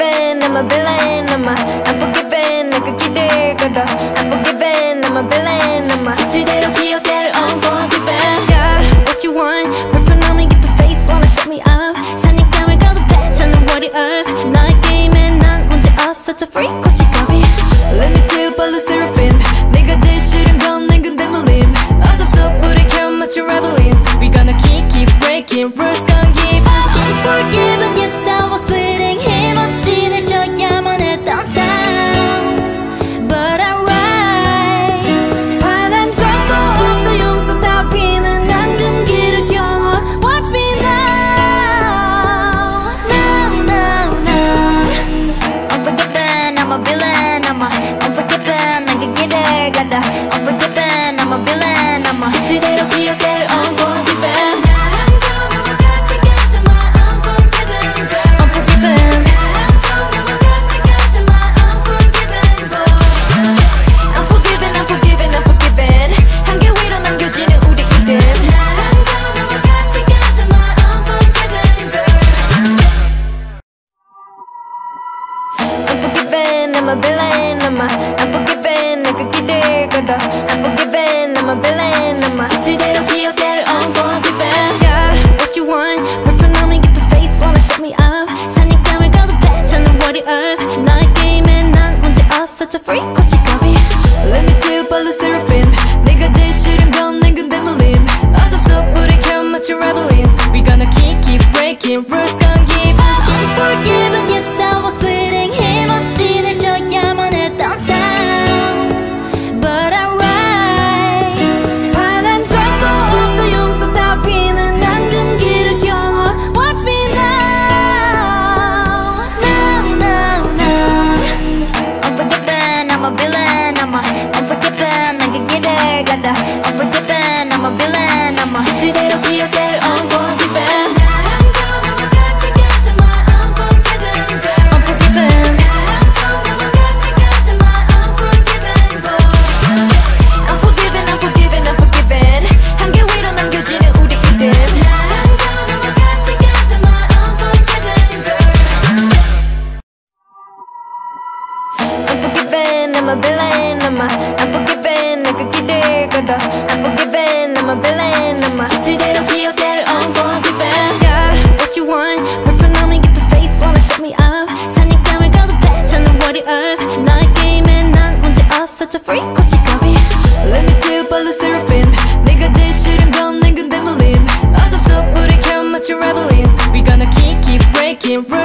Unforgiven, I'm a villain, I'm unforgiven. 내가 길을 걸어 Unforgiven, I'm a villain, I'm 사실대로 기억될 Unforgiven. Yeah, what you want? 불편함이 get the face, wanna shut me up. 사냥감을 거듭해 찾는 warriors. 너의 게임에 난 문제 없어. Such a freak, 고치가비. Let me tell you about 르세라핌. 내가 제일 싫은 건 난 근데 물림. 어둠 속 불을 켜 맞춰 rebelling. We gonna keep breaking rules, gonna give up. Unforgiven, yes I was bleeding. 힘없이 늘 져야만 했던 삶. But alright. 바란 적도 없어 용서 따위는 난 금기를 겨눠. Watch me now. Now, now, now. Unforgiven, I'm a villain. I'm unforgiven. 난 그 길을 가다. Unforgiven, I'm a villain. I'm 사실대로 기억될 Unforgiven. I'm a villain, I'm unforgiven. 내가 길을 걸어 Unforgiven, I'm a villain, I'm 사실대로 기억될 Unforgiven. Yeah, what you want? 불편함이 get the face, wanna shut me up. 사냥감을 거듭해 찾는 warriors. 너의 게임에 난 문제 없어. Such a freak, 고치가비. Let me tell you about 르세라핌. 내가 제일 싫은 건 난 근데 물림. 어둠 속 불을 켜 맞춰 rebelling. We gonna keep breaking rules, gonna give up. Unforgiven, yes I was bleeding. 힘없이 늘 져야만 했던 삶. But alright. 바란 적도 없어 용서 따위는 난 금기를 겨눠. Watch me now. Now, now, now. Unforgiven, I'm a villain. I'm unforgiven. 난 그 길을 가다. Unforgiven, I'm a villain. I'm 사실대로 기억될 Unforgiven. Unforgiven, I'm a villain, I'm unforgiven. 내가 길을 걸어 Unforgiven, I'm a villain, I'm 사실대로 기억될 Unforgiven. Yeah, what you want? 불편함이 get the face, wanna shut me up. 사냥감을 거듭해 찾는 warriors. 너의 게임에 난 문제 없어. Such a freak, 고치가비. Let me tell you about 르세라핌. 내가 제일 싫은 건 난 근데 물림. 어둠 속 불을 켜 맞춰 rebelling. We gonna keep breaking rules.